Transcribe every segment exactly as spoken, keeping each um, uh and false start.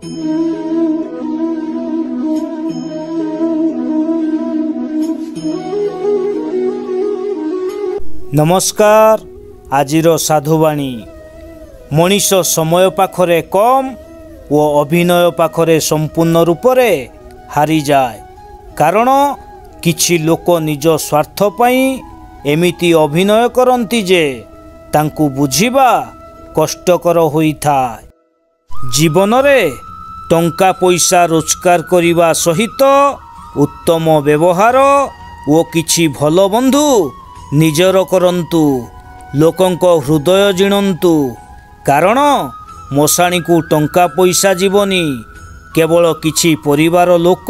नमस्कार। आजिर साधुवाणी मनीष समय पाखरे कम वो अभिनय पाखरे संपूर्ण रूप से हारी जाए। कारण किछि लोक निज स्वार्थ पई एमिति अभिनय करती जे तांकु बुझिबा कष्टकर होइथाय। जीवन रे टंका पैसा रोजगार करिबा सहित उत्तम व्यवहार वो किछि भल बंधु निजर करंतु, लोकंक हृदय जिणंतु। कारण मशाणी को टंका पैसा जीवनी, केवल किछि परिवार लोक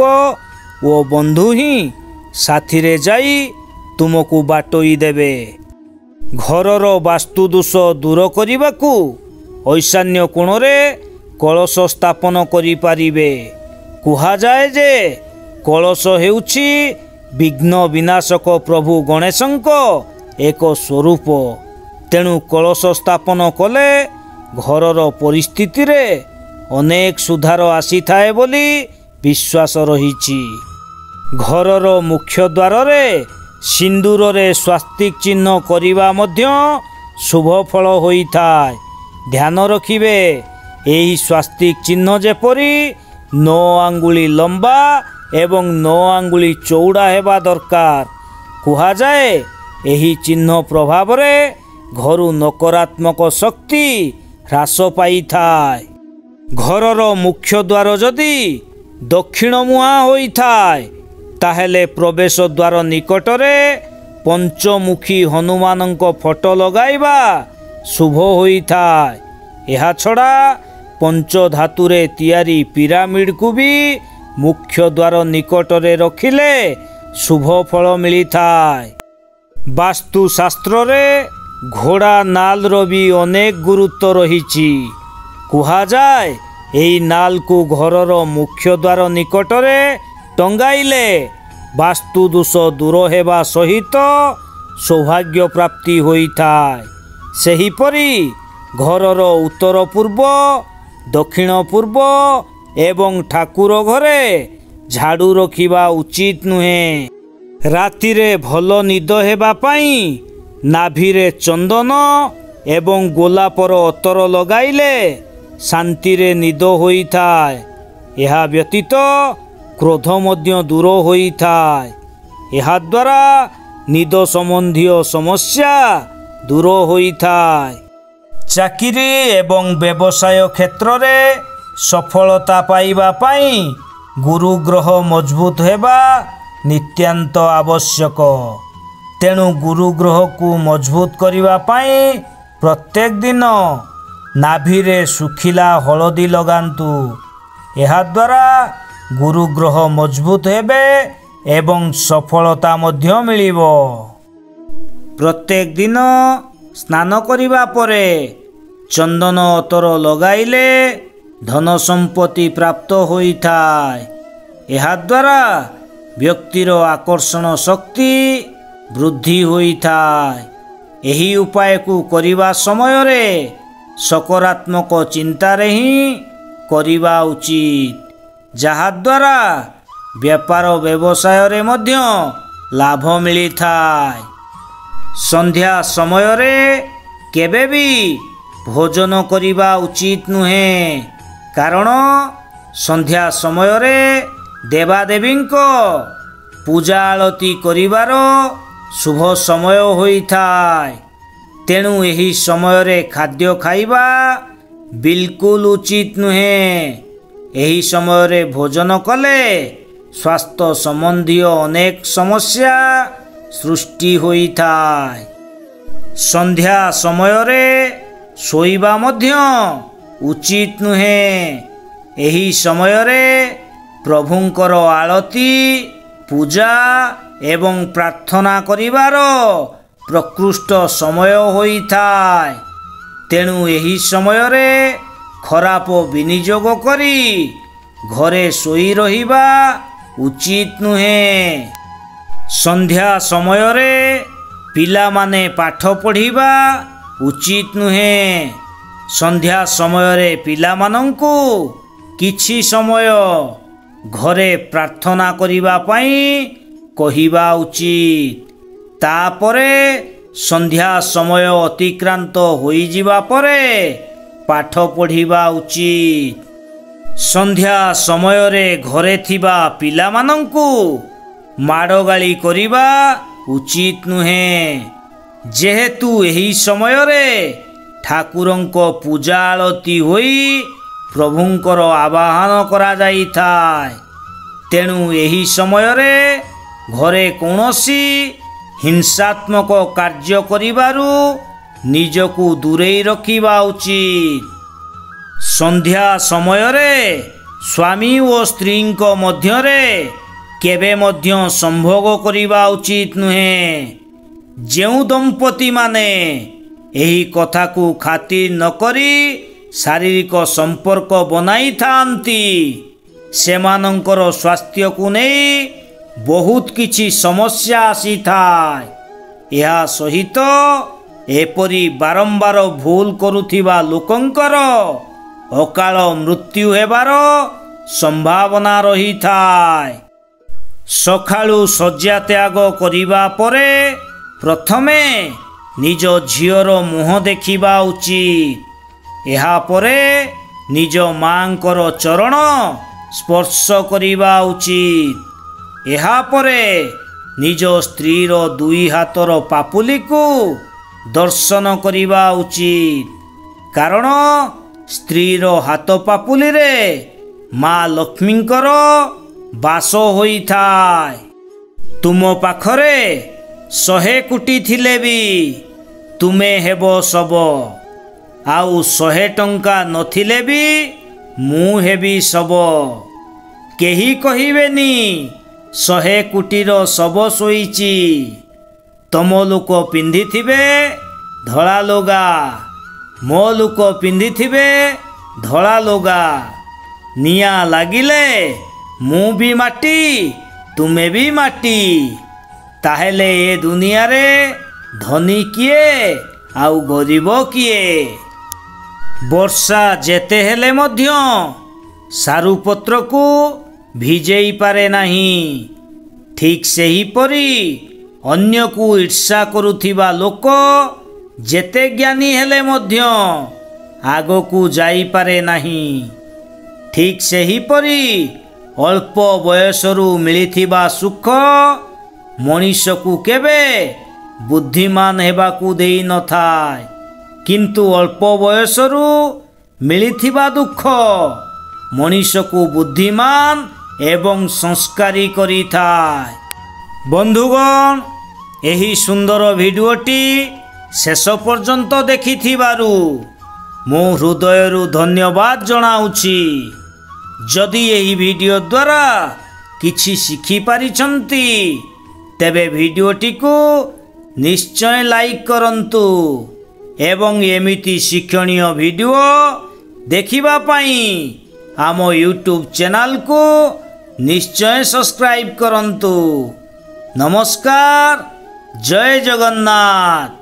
ओ बंधु ही साथी रे जाई तुमको बाटोई देबे। घरर वास्तु दोष दूर करिबाकू ईशान्य कोणरे कलश स्थापन करि पारिबे। कुहा जाए जे कलश हेउछि विघ्न विनाशक प्रभु गणेशंक एक स्वरूप। तेणु कलश स्थापन कले घरर परिस्थिति रे अनेक सुधार आसी थाए बोली विश्वास रहिछि। घरर मुख्य द्वार रे सिंदूर रे स्वास्तिक चिन्ह करिबा मध्य शुभ फल होइथाय। ध्यान रखिबे, एही स्वास्तिक चिन्ह जेपरी नौ आंगुली लंबा एवं नौ आंगुली चौड़ा हेबा दरकार। कुहा जाए एही चिन्ह प्रभाव रे घरु नकारात्मक शक्ति ह्रास पाई थाए। घरर मुख्य द्वार जदि दक्षिण मुहा होई थाए ताहेले प्रवेश द्वार निकटरे पंचमुखी हनुमानंक फोटो लगाइबा शुभ होई थाए। एहा छड़ा पंच धातुरे तैयारी पिरामिड को भी मुख्य द्वार निकटरे रखिले शुभ फल मिली थाए। वास्तु शास्त्र रे घोड़ा नाल रो भी अनेक गुरुत्व रहिछि। कुहा जाए एही नाल को घरर मुख्य द्वार निकटरे टंगाइले वास्तु दोष दूर हेबा सहित सौभाग्य प्राप्ति होइथाय। सेहिपरि घरर उत्तर पूर्व, दक्षिण पूर्व एवं ठाकुर घरे झाड़ू रखिबा उचित नुहे। राति रे भल निद हेबा पाई नाभिरे चंदन एवं गोलापर अतर लगाइले शांति रे निद होइथाय। एहा व्यतीत क्रोध मध्य दूर होइथाय। एहा द्वारा निद संबंधी समस्या दूर होइथाय। चाकिरी एवं व्यवसाय क्षेत्र रे सफलता पाइबा पाई गुरु ग्रह मजबूत हेबा नित्यांत आवश्यक। तेणु गुरु ग्रह को मजबूत करिबा पाई प्रत्येक दिन नाभिरे सुखिला हलदी लगांतु। एहा द्वारा गुरु ग्रह मजबूत हेबे एवं सफलता मध्य मिलिबो। प्रत्येक दिन स्नान करिबा परे चंदन अतर लगाइले धन संपत्ति प्राप्त होइथाय। एहा द्वारा व्यक्तिर आकर्षण शक्ति वृद्धि होइथाय। एही उपाय को करिबा समय रे सकारात्मक चिंता रे ही करिबा उचित, जहा द्वारा व्यापार व्यवसाय रे मध्य लाभ मिलिथाय। संध्या समय रे केबे भी भोजन करिबा उचित नुहे। कारण संध्या समय रे देवादेवी को पूजा आलती करिबार शुभ समय होइथाय। तेणु एही समय रे खाद्य खाइबा बिल्कुल उचित नुहे। एही समय रे भोजन कले स्वास्थ्य संबंधी अनेक समस्या सृष्टि होइथाय। संध्या समय रे सोइबा मध्य उचित नुहे। एही समय रे प्रभुंकर आलती पूजा एवं प्रार्थना करिबार प्रकृष्ट समय होइथाय। तेणु एही समय रे खराब विनियोग करी घरे सोई रहिबा उचित नुहे। संध्या समय रे पिला माने पाठ पढ़िबा उचित नुहे। संध्या समय रे पिला मानंकु କିଛି ସମୟ ଘରେ ପ୍ରାର୍ଥନା କରିବା ପାଇଁ କହିବା ଉଚିତ। ତାପରେ ସନ୍ଧ୍ୟା ସମୟ ଅତିକ୍ରାନ୍ତ ହୋଇଯିବା ପରେ ପାଠ ପଢ଼ିବା ଉଚିତ। ସନ୍ଧ୍ୟା ସମୟରେ ଘରେ ଥିବା ପିଲାମାନଙ୍କୁ ମାଡ଼ଗାଳି କରିବା ଉଚିତ ନୁହେଁ, ଯେହେତୁ ଏହି ସମୟରେ ଠାକୁରଙ୍କ ପୂଜା ଆଳତି ହୋଇ ପ୍ରଭୁଙ୍କର ଆବାହନ କରାଯାଇଥାଏ। ତେଣୁ ଏହି ସମୟରେ ଘରେ କୌଣସି ହିଂସାତ୍ମକ କାର୍ଯ୍ୟ କରିବାରୁ ନିଜକୁ ଦୂରେଇ ରଖିବା ଉଚିତ। ସନ୍ଧ୍ୟା ସମୟରେ ସ୍ୱାମୀ ଓ ସ୍ତ୍ରୀଙ୍କ ମଧ୍ୟରେ କେବେ ମଧ୍ୟ ସମ୍ଭୋଗ କରିବା ଉଚିତ ନୁହେଁ। ଯେଉଁ ଦମ୍ପତିମାନେ ଏହି କଥାକୁ ଖାତିର ନକରି ଶାରୀରିକ ସମ୍ପର୍କ ବନାଇଥାନ୍ତି ସେମାନଙ୍କର ସ୍ୱାସ୍ଥ୍ୟକୁ ନେଇ ବହୁତ କିଛି ସମସ୍ୟା ଆସିଥାଏ। ଏହା ସହିତ ଏପରି ବାରମ୍ବାର ଭୁଲ କରୁଥିବା ଲୋକଙ୍କର ଅକାଳ ମୃତ୍ୟୁ ହେବାର ସମ୍ଭାବନା ରହିଥାଏ। ସକାଳୁ ଶଯ୍ୟା ତ୍ୟାଗ କରିବା ପରେ ପ୍ରଥମେ ନିଜ ଝିଅର ମୁହଁ ଦେଖିବା ଉଚିତ। ଏହାପରେ ନିଜ ମାଙ୍କର ଚରଣ ସ୍ପର୍ଶ କରିବା ଉଚିତ। ଏହାପରେ ନିଜ ସ୍ତ୍ରୀର ଦୁଇ ହାତର ପାପୁଲିକୁ ଦର୍ଶନ କରିବା ଉଚିତ, କାରଣ ସ୍ତ୍ରୀର ହାତ ପାପୁଲିରେ ମା ଲକ୍ଷ୍ମୀଙ୍କର ବାସ ହୋଇଥାଏ। ତୁମ ପାଖରେ ଶହେ କୋଟି ଥିଲେ ବି ତୁମେ ହେବ ଶବ, ଆଉ ଶହେ ଟଙ୍କା ନଥିଲେ ବି ମୁଁ ହେବି ଶବ। କେହି କହିବେନି ଶହେ କୋଟିର ଶବ ଶୋଇଛି। ତମ ଲୋକ ପିନ୍ଧିଥିବେ ଧଳା ଲୁଗା, ମୋ ଲୋକ ପିନ୍ଧିଥିବେ ଧଳା ଲୁଗା। ନିଆଁ ଲାଗିଲେ ମୁଁ ବି ମାଟି, ତୁମେ ବି ମାଟି। ତାହେଲେ ଏ ଦୁନିଆରେ ଧନୀ କିଏ ଆଉ ଗରିବ କିଏ? ବର୍ଷା ଯେତେ ହେଲେ ମଧ୍ୟ ସାରୁପତ୍ରକୁ ଭିଜେଇ ପାରେ ନାହିଁ। ଠିକ୍ ସେହିପରି ଅନ୍ୟକୁ ଈର୍ଷା କରୁଥିବା ଲୋକ ଯେତେ ଜ୍ଞାନୀ ହେଲେ ମଧ୍ୟ ଆଗକୁ ଯାଇପାରେ ନାହିଁ। ଠିକ୍ ସେହିପରି ଅଳ୍ପ ବୟସରୁ ମିଳିଥିବା ସୁଖ ମଣିଷକୁ କେବେ ବୁଦ୍ଧିମାନ ହେବାକୁ ଦେଇନଥାଏ, କିନ୍ତୁ ଅଳ୍ପ ବୟସରୁ ମିଳିଥିବା ଦୁଃଖ ମଣିଷକୁ ବୁଦ୍ଧିମାନ ଏବଂ ସଂସ୍କାରୀ କରିଥାଏ। ବନ୍ଧୁଗଣ, ଏହି ସୁନ୍ଦର ଭିଡ଼ିଓଟି ଶେଷ ପର୍ଯ୍ୟନ୍ତ ଦେଖିଥିବାରୁ ମୁଁ ହୃଦୟରୁ ଧନ୍ୟବାଦ ଜଣାଉଛି। ଯଦି ଏହି ଭିଡ଼ିଓ ଦ୍ୱାରା କିଛି ଶିଖିପାରିଛନ୍ତି ତେବେ ଭିଡ଼ିଓଟିକୁ ନିଶ୍ଚୟ ଲାଇକ୍ କରନ୍ତୁ ଏବଂ ଏମିତି ଶିକ୍ଷଣୀୟ ଭିଡ଼ିଓ ଦେଖିବା ପାଇଁ ଆମ ୟୁଟ୍ୟୁବ୍ ଚ୍ୟାନେଲକୁ ନିଶ୍ଚୟ ସବସ୍କ୍ରାଇବ୍ କରନ୍ତୁ। ନମସ୍କାର, ଜୟ ଜଗନ୍ନାଥ।